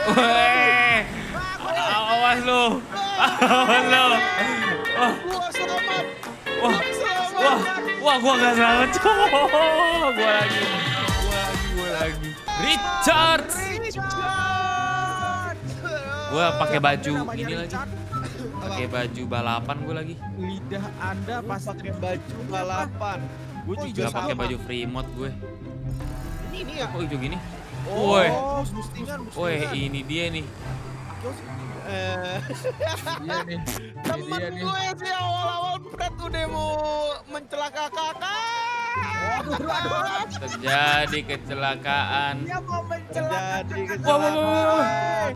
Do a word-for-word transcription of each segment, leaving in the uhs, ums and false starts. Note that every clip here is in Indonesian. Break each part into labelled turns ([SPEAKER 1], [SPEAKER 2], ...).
[SPEAKER 1] Weh, awas lu, awas lu. Wah,
[SPEAKER 2] Gua selamat.
[SPEAKER 1] wah, wah, wah, gua gak selamat, cowok. Gua lagi, gua lagi, gua lagi. Richard. Gua pakai baju ini lagi. Pakai baju balapan gua lagi.
[SPEAKER 3] Lidah Anda pas
[SPEAKER 2] Pakai baju balapan. Gue
[SPEAKER 3] Oh,
[SPEAKER 2] juga
[SPEAKER 1] Gak pakai
[SPEAKER 2] sama.
[SPEAKER 1] baju free mode gue.
[SPEAKER 2] Ini ini ya.
[SPEAKER 1] Kok hijau gini?
[SPEAKER 2] Oh,
[SPEAKER 1] Woi,
[SPEAKER 3] boostingan,
[SPEAKER 1] woi,
[SPEAKER 3] boostingan.
[SPEAKER 1] ini dia nih.
[SPEAKER 2] Eh,
[SPEAKER 3] Iya nih.
[SPEAKER 2] temen
[SPEAKER 3] Ini dia nih.
[SPEAKER 2] gue sih awal-awal Fred udah mau mencelakakan.
[SPEAKER 1] Terjadi kecelakaan.
[SPEAKER 3] Dia mau mencelakakan.
[SPEAKER 2] Terjadi
[SPEAKER 1] Wah, wah, wah, wah, wah.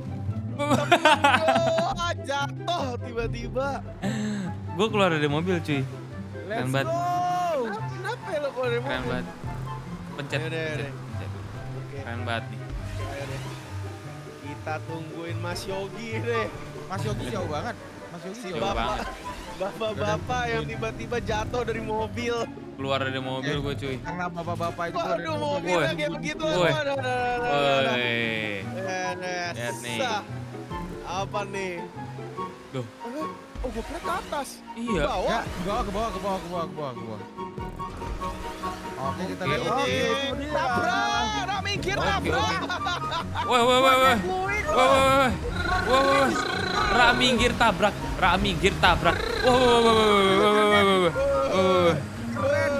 [SPEAKER 2] Oh, jatuh tiba-tiba.
[SPEAKER 1] Gue keluar dari mobil cuy. Keren
[SPEAKER 3] Let's
[SPEAKER 1] banget.
[SPEAKER 3] go.
[SPEAKER 2] Kenapa ya lo kalau ada
[SPEAKER 1] Keren
[SPEAKER 2] mobil?
[SPEAKER 1] banget. Pencet,
[SPEAKER 2] Yaudah,
[SPEAKER 1] pencet,
[SPEAKER 2] yaudah.
[SPEAKER 1] pencet.
[SPEAKER 2] Oke,
[SPEAKER 1] Keren banget nih.
[SPEAKER 2] ayo deh. Kita tungguin Mas Yogi deh.
[SPEAKER 3] Mas Yogi jauh banget. Mas Yogi
[SPEAKER 2] Si
[SPEAKER 3] jauh
[SPEAKER 1] Jauh
[SPEAKER 2] bapak,
[SPEAKER 1] banget.
[SPEAKER 2] bapak-bapak yang tiba-tiba jatuh dari mobil.
[SPEAKER 1] Keluar dari mobil gue cuy.
[SPEAKER 3] Karena bapak-bapak itu keluar dari
[SPEAKER 2] Waduh,
[SPEAKER 3] mobil.
[SPEAKER 2] mobilnya
[SPEAKER 1] Woi.
[SPEAKER 2] kayak begitu.
[SPEAKER 1] Woi.
[SPEAKER 2] Waduh, waduh, waduh, waduh.
[SPEAKER 1] Woi.
[SPEAKER 2] Enes.
[SPEAKER 1] Lihat nih.
[SPEAKER 2] Apa nih?
[SPEAKER 1] Duh.
[SPEAKER 2] Eh, Oh, gue kira ke atas.
[SPEAKER 1] Iya.
[SPEAKER 2] Bawah.
[SPEAKER 3] Ya, ke bawah, ke bawah, ke bawah, ke bawah, ke bawah, ke bawah. Oke, kita lihat.
[SPEAKER 1] Oke.
[SPEAKER 3] Oke, itu dia.
[SPEAKER 2] Tabrak, nak minggir
[SPEAKER 1] Oke,
[SPEAKER 2] tabrak.
[SPEAKER 1] Woi, woi, woi, woi. Woi, woi, woi. Woi, woi. Ra minggir tabrak. Ra minggir tabrak. Woi, woi, woi, woi, woi, woi, woi, woi.
[SPEAKER 2] Keren.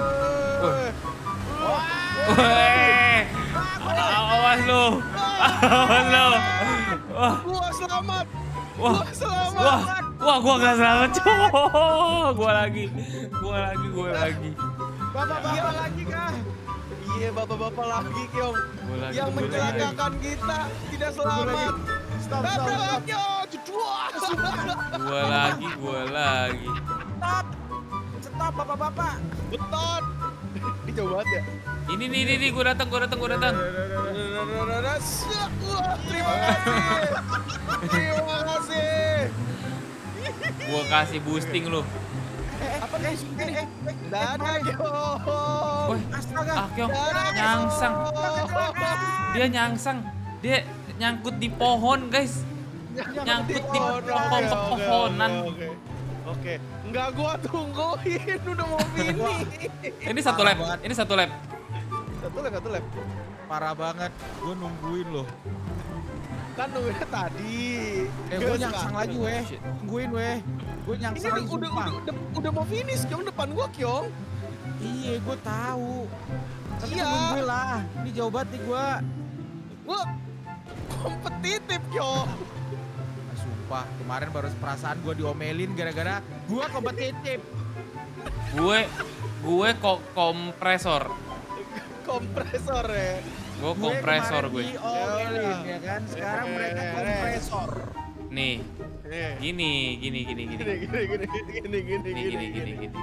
[SPEAKER 1] Woi. Awas lu. Awas lu. Wah,
[SPEAKER 2] Gua selamat.
[SPEAKER 1] wah.
[SPEAKER 2] Gua selamat.
[SPEAKER 1] Wah, wah, gua gak selamat, cowok. Gua lagi, gua lagi, gua lagi.
[SPEAKER 2] Bapak-bapak lagi kah? Iya, bapak-bapak lagi, Kyong.
[SPEAKER 1] Gua lagi,
[SPEAKER 2] Yang
[SPEAKER 1] gua lagi.
[SPEAKER 2] mencelakakan kita tidak selamat.
[SPEAKER 3] Stop, stop, stop.
[SPEAKER 2] Tabraknya, jedua.
[SPEAKER 1] Gua lagi, gua lagi.
[SPEAKER 3] Stop. Stop, bapak-bapak.
[SPEAKER 2] Betot. Ini jauh banget ya.
[SPEAKER 1] Ini nih, ini nih, gua datang, gua datang, gua datang.
[SPEAKER 2] Sak, wah, terima kasih. Terima kasih.
[SPEAKER 1] Gua kasih boosting lu.
[SPEAKER 3] Apa nih? Eh, eh, eh,
[SPEAKER 2] Dadah, Kyong.
[SPEAKER 1] Woi,
[SPEAKER 3] astaga.
[SPEAKER 1] ah, Kyong,
[SPEAKER 2] Dadah,
[SPEAKER 1] nyangsang.
[SPEAKER 2] Kyong.
[SPEAKER 1] Dia nyangsang. Dia nyangkut di pohon, guys. Nyangkut di
[SPEAKER 2] Oh, oke,
[SPEAKER 1] pohon
[SPEAKER 2] oke,
[SPEAKER 1] pepohonan.
[SPEAKER 2] Oke, oke. Oke, enggak gua tungguin, udah mau finish.
[SPEAKER 1] Ini satu lap, ini satu lap.
[SPEAKER 2] Satu lap, satu lap.
[SPEAKER 3] Parah banget. Gue nungguin loh.
[SPEAKER 2] Kan nungguinnya tadi.
[SPEAKER 3] Eh, gue nyangsang lagi, weh.
[SPEAKER 1] Shit.
[SPEAKER 3] Nungguin, weh. Gue
[SPEAKER 2] Ini
[SPEAKER 3] nyangsang
[SPEAKER 2] udah,
[SPEAKER 3] lagi,
[SPEAKER 2] udah,
[SPEAKER 3] sumpah.
[SPEAKER 2] udah, udah, udah mau finish, Kyong, depan gua, Kyong.
[SPEAKER 3] Iya, gue tahu. Tapi
[SPEAKER 2] Iya.
[SPEAKER 3] tungguin gue lah. Ini jauh banget nih gue.
[SPEAKER 2] Gua kompetitif, Kyong.
[SPEAKER 3] Ah, sumpah, kemarin baru perasaan gue diomelin gara-gara gue kompetitif.
[SPEAKER 1] Gue, gue kok kompresor.
[SPEAKER 2] Kompresor ya.
[SPEAKER 1] Gue kompresor
[SPEAKER 3] gue.
[SPEAKER 1] gue.
[SPEAKER 3] kemarin diomelin ya kan. Sekarang
[SPEAKER 2] Eh,
[SPEAKER 3] mereka
[SPEAKER 2] eh,
[SPEAKER 3] kompresor.
[SPEAKER 1] Nih,
[SPEAKER 2] Nih.
[SPEAKER 1] gini, gini, gini, gini.
[SPEAKER 2] Gini, gini, gini, gini, gini,
[SPEAKER 1] Gini, gini, gini, gini.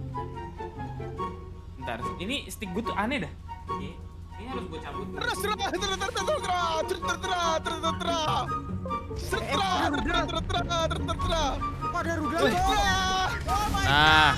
[SPEAKER 1] Bentar, ini stick gue tuh aneh dah. Ini, ini harus gue cabut.
[SPEAKER 2] Terus, terus, terus, terus, terus, terus, terus, terus, terus, terus, terus, terus, terus. Setra, terus, terus, terus, terus, terus, terus.
[SPEAKER 3] Kok ada rudal?
[SPEAKER 1] Wih.
[SPEAKER 2] Setra.
[SPEAKER 1] Nah,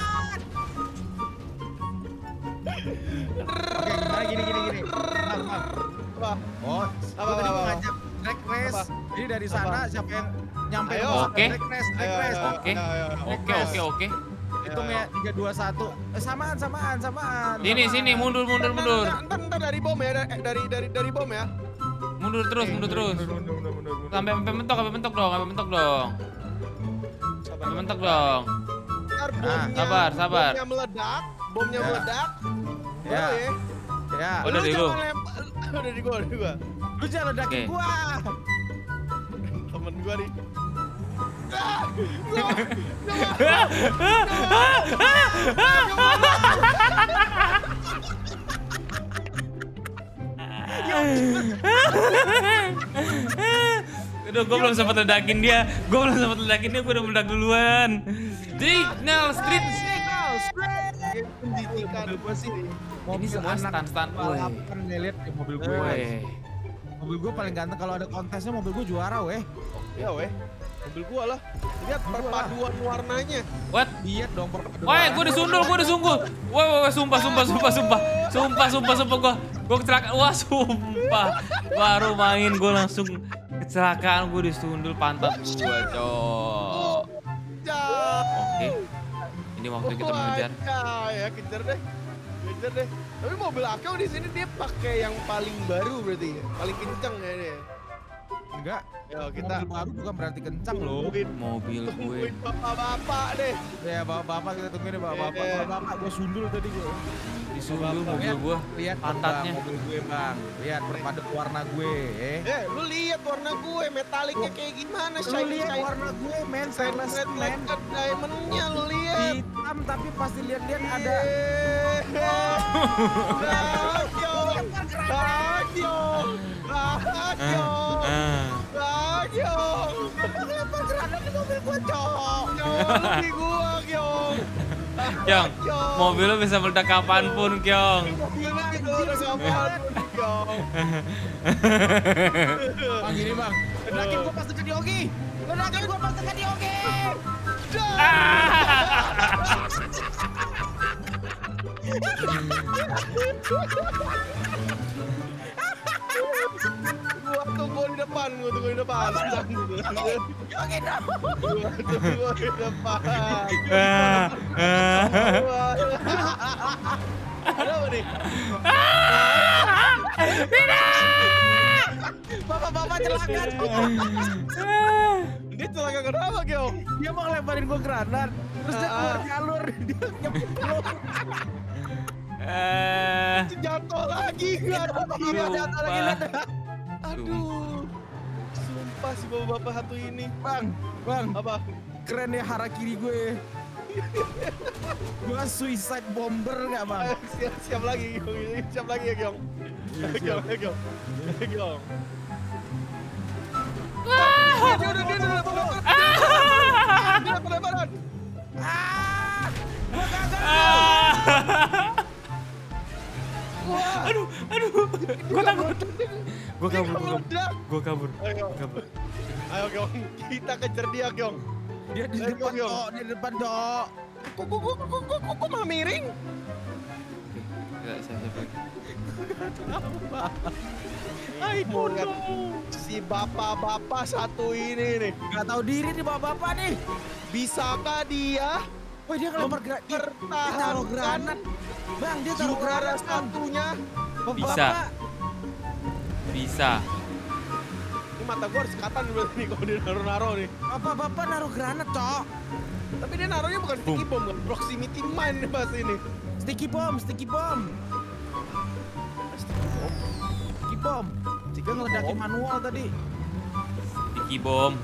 [SPEAKER 3] Oke, gimana gini gini gini. Bang, bang.
[SPEAKER 2] Wah,
[SPEAKER 3] Oh,
[SPEAKER 2] Apa,
[SPEAKER 3] gue tadi
[SPEAKER 2] apa,
[SPEAKER 3] mau
[SPEAKER 2] apa?
[SPEAKER 3] ngajak drag race.
[SPEAKER 2] Apa?
[SPEAKER 3] Jadi dari sana siapa yang nyampe
[SPEAKER 2] Ayo.
[SPEAKER 3] dulu,
[SPEAKER 1] Oke.
[SPEAKER 3] drag race, drag
[SPEAKER 2] Ayo,
[SPEAKER 3] race.
[SPEAKER 2] ayo,
[SPEAKER 1] Oke.
[SPEAKER 2] ayo, ayo, ayo.
[SPEAKER 1] oke, oke, oke.
[SPEAKER 3] Hitung ya tiga dua satu. Eh, samaan samaan samaan.
[SPEAKER 1] Sini,
[SPEAKER 3] samaan.
[SPEAKER 1] sini, mundur, mundur, mundur.
[SPEAKER 2] Ntar, ntar dari bom ya, dari dari dari, dari bom ya.
[SPEAKER 1] Mundur terus, mundur terus.
[SPEAKER 3] Mundur, mundur, mundur, mundur, mundur.
[SPEAKER 1] Sampai sampai mentok, sampai mentok dong, sampai mentok dong. Sampai mentok dong.
[SPEAKER 2] Ntar
[SPEAKER 3] Nah,
[SPEAKER 2] bomnya,
[SPEAKER 1] sabar, sabar.
[SPEAKER 2] bomnya meledak, bomnya
[SPEAKER 3] Ya.
[SPEAKER 2] meledak.
[SPEAKER 3] Ya.
[SPEAKER 2] Baru ya.
[SPEAKER 3] Ya,
[SPEAKER 1] Oh, dari lu.
[SPEAKER 2] jangan lempar- Udah di gua, udah di gua.
[SPEAKER 3] lu jangan ledakin
[SPEAKER 1] Oke.
[SPEAKER 3] gua.
[SPEAKER 2] Temen gua nih.
[SPEAKER 1] Udah, gue belum sempat ledakin dia. Gue belum sempat ledakin dia, gue udah meledak duluan. Signal Street.
[SPEAKER 2] Pendidikan
[SPEAKER 3] Mobil gua sih.
[SPEAKER 1] Ini semua stand-stand, woi.
[SPEAKER 3] Balapan nih, lihat di mobil gue.
[SPEAKER 1] Woi.
[SPEAKER 3] Mobil gue paling ganteng kalau ada kontesnya, mobil gue juara, weh.
[SPEAKER 2] Ya weh, mobil gua lah. Lihat perpaduan warnanya.
[SPEAKER 1] What?
[SPEAKER 3] Iya dong, perpaduan.
[SPEAKER 1] Woi, gue disundul, gue disungguh. Woi, woi, woi, sumpah, sumpah, sumpah, sumpah. Sumpah, sumpah, sumpah, gue gue kecelakaan. Wah, sumpah. Baru main gue langsung Kecelakaan gue disundul pantat gue, cok. Oke. Ini waktu kita mengejar.
[SPEAKER 2] Ya, kejar deh. Kejar deh. Tapi mobil Akyong di sini dia pakai yang paling baru berarti ya. Paling kencang ya dia.
[SPEAKER 3] Enggak.
[SPEAKER 2] Yo, kita
[SPEAKER 3] Mobil baru bukan berarti kencang loh.
[SPEAKER 2] tungguin,
[SPEAKER 1] Mobil gue.
[SPEAKER 2] tungguin bapak-bapak deh.
[SPEAKER 3] Ya bapak-bapak kita tungguin ya bapak-bapak.
[SPEAKER 2] Eh.
[SPEAKER 3] Kalau bapak gue sundul tadi gue.
[SPEAKER 1] Disundul mobil gue.
[SPEAKER 3] Lihat
[SPEAKER 1] Pantatnya.
[SPEAKER 3] Bang, mobil gue bang. Lihat berpadu warna gue. Eh.
[SPEAKER 2] Eh, lu lihat warna gue metaliknya kayak gimana?
[SPEAKER 3] Lu
[SPEAKER 2] Shiny
[SPEAKER 3] lihat
[SPEAKER 2] shiny.
[SPEAKER 3] warna gue men,
[SPEAKER 2] Shiny
[SPEAKER 3] stainless
[SPEAKER 2] red
[SPEAKER 3] man.
[SPEAKER 2] like diamondnya lu lihat.
[SPEAKER 3] Hitam tapi pasti lihat-lihat ada.
[SPEAKER 2] Akyong, Akyong, Akyong,
[SPEAKER 1] Ah.
[SPEAKER 2] Akyong. Lempar granat di mobil gua, Cok. Jangan di gua, Kyong.
[SPEAKER 1] Kyong, mobil lo bisa meledak kapanpun, Kyong.
[SPEAKER 2] Mobilnya itu udah kapan, Kyong.
[SPEAKER 3] Bang gini bang, ledakin gue pas dekat di Ogi. Ledakin gue pas dekat di Ogi.
[SPEAKER 2] Gua tunggu di depan, gua tunggu di depan.
[SPEAKER 3] Ogi dong.
[SPEAKER 2] Gua tunggu di depan.
[SPEAKER 1] Ah, ah.
[SPEAKER 2] Ada apa nih?
[SPEAKER 3] Bapak-bapak celaka.
[SPEAKER 2] Dia celaka kenapa, Kyong?
[SPEAKER 3] Dia mau ngelemparin gue granat. Terus dia keluar jalur. Dia nyemplung.
[SPEAKER 1] Ah.
[SPEAKER 2] Jatuh lagi, nggak ada
[SPEAKER 3] Iya, jatuh lagi, lihat.
[SPEAKER 2] Aduh, sumpah si bapak-bapak satu ini.
[SPEAKER 3] Bang, bang,
[SPEAKER 2] Apa?
[SPEAKER 3] keren ya harakiri gue. Gue suicide bomber nggak bang?
[SPEAKER 2] Ayo, siap, siap lagi, Kyong. Siap lagi ya, Kyong. Kyong, Kyong. Kyong. Dia udah, dia udah, dia udah. Dia udah, lemparan.
[SPEAKER 3] Ah, gue gagal.
[SPEAKER 1] Ah. Aduh, aduh. Gue takut. Gue
[SPEAKER 2] Dia
[SPEAKER 1] kabur, gue kabur.
[SPEAKER 2] meledak.
[SPEAKER 1] Gue kabur.
[SPEAKER 2] Ayo,
[SPEAKER 1] Gue kabur.
[SPEAKER 2] ayo, Kyong. Kita kejar dia, Kyong.
[SPEAKER 3] Dia di
[SPEAKER 2] Ayo,
[SPEAKER 3] depan
[SPEAKER 2] Kyong.
[SPEAKER 3] dok, di depan dok.
[SPEAKER 2] Kok, kok, kok, kok, kok, kok, kok malah miring?
[SPEAKER 1] Gak, siap-siap lagi.
[SPEAKER 2] Mau lihat si bapak-bapak satu ini nih.
[SPEAKER 3] Gak tahu diri nih bapak-bapak nih.
[SPEAKER 2] Bisakah dia
[SPEAKER 3] Wah dia ngelempar granat. Dia taruh granat. Bang dia taruh
[SPEAKER 2] juara
[SPEAKER 3] granat bang.
[SPEAKER 2] satunya?
[SPEAKER 1] Bisa. Bisa.
[SPEAKER 2] Ini mata gua harus sekatan berarti nih kalau dia naruh-naruh nih.
[SPEAKER 3] Bapak-bapak naruh granat cok.
[SPEAKER 2] Tapi dia naruhnya bukan sticky bomb, kan? Proximity mine nih bahas ini.
[SPEAKER 3] Sticky bomb, sticky bomb. Sticky bomb. Jika ngeledakin manual tadi.
[SPEAKER 1] Sticky bomb.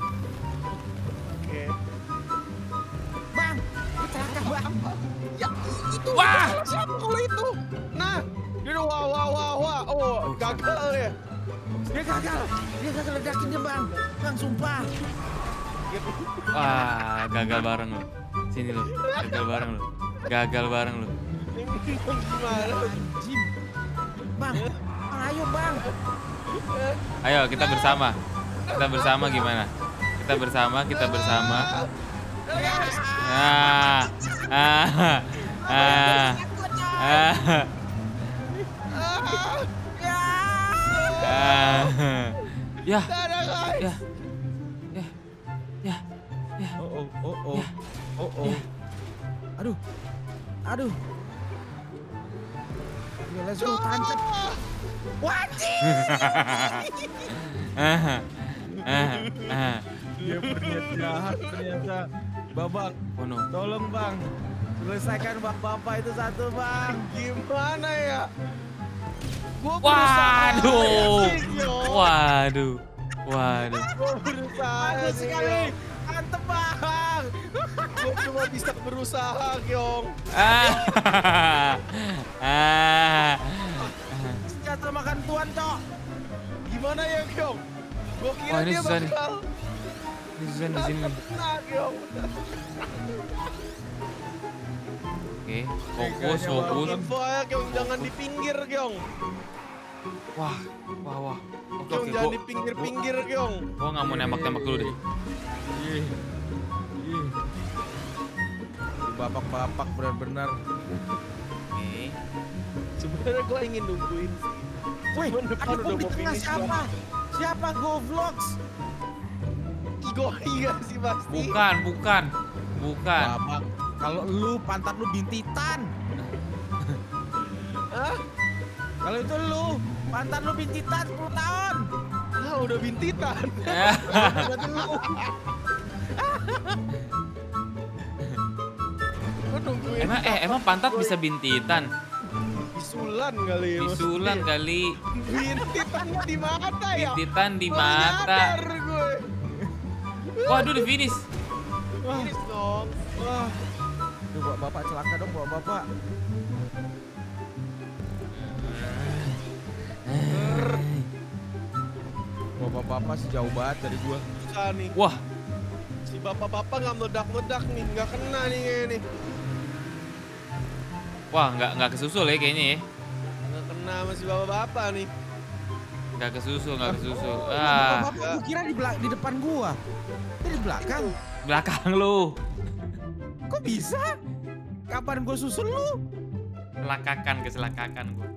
[SPEAKER 2] Oke.
[SPEAKER 3] Bang, lu celaka bang.
[SPEAKER 2] Ya itu.
[SPEAKER 1] Wah!
[SPEAKER 2] Salah siapa kalau itu? Nah, dia udah wah wah wah wah. Oh, gagal ya.
[SPEAKER 3] Dia gagal. Dia gagal ledakin dia bang. Bang sumpah.
[SPEAKER 1] Wah, gagal bareng lo. Sini lo. Gagal bareng lo. Gagal bareng lo.
[SPEAKER 2] Ini gimana?
[SPEAKER 3] Anjing. Bang, bang ayo bang.
[SPEAKER 1] Ayo kita bersama. Kita bersama gimana? Kita bersama, kita bersama. Ah. Ah. Ah. Ah. Ah. Ya.
[SPEAKER 2] Dadah guys.
[SPEAKER 1] Ya. Ya. Ya. Ya.
[SPEAKER 3] Oh oh oh oh. Oh oh. Aduh. Aduh. Ya, let's go tancap. Wajib.
[SPEAKER 1] Ah. Ah. Ah.
[SPEAKER 3] Dia berniat jahat ternyata. Babang,
[SPEAKER 1] Oh no.
[SPEAKER 3] tolong bang. Selesaikan bapak-bapak itu satu bang.
[SPEAKER 2] Gimana ya? Gua berusaha
[SPEAKER 1] Waduh.
[SPEAKER 2] sih, Yo.
[SPEAKER 1] Waduh. Waduh.
[SPEAKER 2] Gua berusaha
[SPEAKER 3] Bagus
[SPEAKER 2] sih,
[SPEAKER 3] sekali.
[SPEAKER 2] Yo.
[SPEAKER 3] Mantep bang.
[SPEAKER 2] Gua cuma bisa berusaha, Kyong.
[SPEAKER 1] Ah. Ah.
[SPEAKER 3] Senjata makan tuan cok.
[SPEAKER 2] Gimana ya, Kyong? Gua kira
[SPEAKER 1] Wah, ini
[SPEAKER 2] dia
[SPEAKER 1] susah nih.
[SPEAKER 2] bakal
[SPEAKER 1] Ini susah di sini. nih.
[SPEAKER 2] Nah, Kyong.
[SPEAKER 1] Oke, fokus, fokus.
[SPEAKER 2] Info ya, Kyong, jangan di pinggir, Kyong.
[SPEAKER 1] Wah, wah, wah. Oke,
[SPEAKER 2] Kyong,
[SPEAKER 1] oke.
[SPEAKER 2] jangan
[SPEAKER 1] Gua,
[SPEAKER 2] di pinggir-pinggir, Kyong.
[SPEAKER 1] gua nggak mau nembak-nembak dulu deh.
[SPEAKER 3] Ih. Ih. Bapak-bapak benar-benar.
[SPEAKER 1] Oke.
[SPEAKER 2] Sebenarnya gua ingin nungguin.
[SPEAKER 3] Wih,
[SPEAKER 2] Cuman depan
[SPEAKER 3] ada
[SPEAKER 2] udah
[SPEAKER 3] bom di
[SPEAKER 2] mau
[SPEAKER 3] tengah
[SPEAKER 2] finish,
[SPEAKER 3] siapa? Siapa Go Vlogs?
[SPEAKER 2] Igo iya sih pasti.
[SPEAKER 1] Bukan, bukan. Bukan.
[SPEAKER 3] Babak. Kalau lu pantat lu bintitan.
[SPEAKER 2] Hah?
[SPEAKER 3] Kalau itu lu pantat lu bintitan sepuluh tahun.
[SPEAKER 2] Ah, udah bintitan.
[SPEAKER 3] Berarti lu.
[SPEAKER 2] Gua nungguin.
[SPEAKER 1] Emang eh emang pantat bisa bintitan?
[SPEAKER 2] Bisulan kali ya.
[SPEAKER 1] Bisulan
[SPEAKER 2] maksudnya.
[SPEAKER 1] kali.
[SPEAKER 2] Bintitan di mata ya?
[SPEAKER 1] Bintitan di
[SPEAKER 2] Baru
[SPEAKER 1] mata.
[SPEAKER 2] nyadar gue.
[SPEAKER 1] Waduh, di finish.
[SPEAKER 2] Finish dong.
[SPEAKER 3] Wah. Duh, bawa bapak celaka dong, bawa bapak. Bawa bapak sejauh banget dari gua.
[SPEAKER 2] Susah nih.
[SPEAKER 1] Wah,
[SPEAKER 2] Si bapak-bapak nggak meledak-meledak nih, nggak kena nih kayaknya nih.
[SPEAKER 1] wah nggak nggak kesusul ya kayaknya ya.
[SPEAKER 2] Nggak kena sama si bapak-bapak nih.
[SPEAKER 1] Nggak kesusul, nggak kesusul.
[SPEAKER 3] Bapak
[SPEAKER 1] Ah,
[SPEAKER 3] bapak gua kira di, belak- di depan gua. Ini di belakang.
[SPEAKER 1] belakang lu.
[SPEAKER 3] Kok bisa? Kapan gua susul lu?
[SPEAKER 1] Kelakakan, keselakakan gua.